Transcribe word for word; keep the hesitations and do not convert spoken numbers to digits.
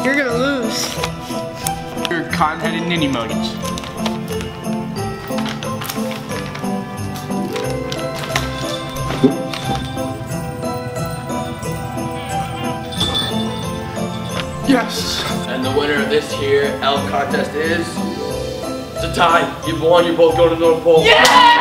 You're gonna lose. You're cotton-headed ninny emojis. Yes! And the winner of this here elk contest is... It's a tie. You won, you're both going to the North Pole. Yeah!